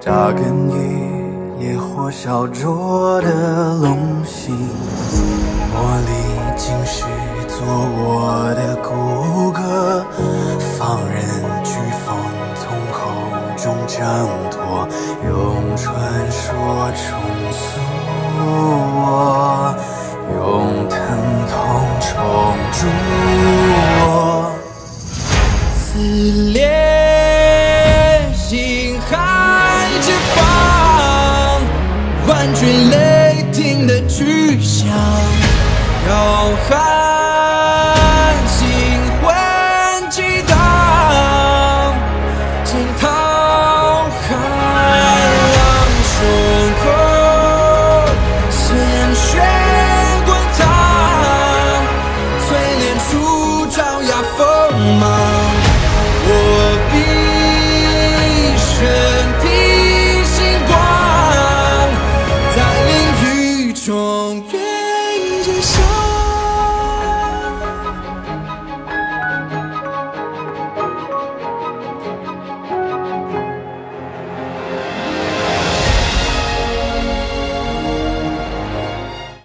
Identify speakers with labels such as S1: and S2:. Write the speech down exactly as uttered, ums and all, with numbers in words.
S1: 扎根于烈火烧灼的龙心，茉莉竟是做我的骨骼，放任飓风从口中挣脱，用传说重塑我，用疼痛重铸我。撕裂心海之方，万军雷霆的巨响，要喊。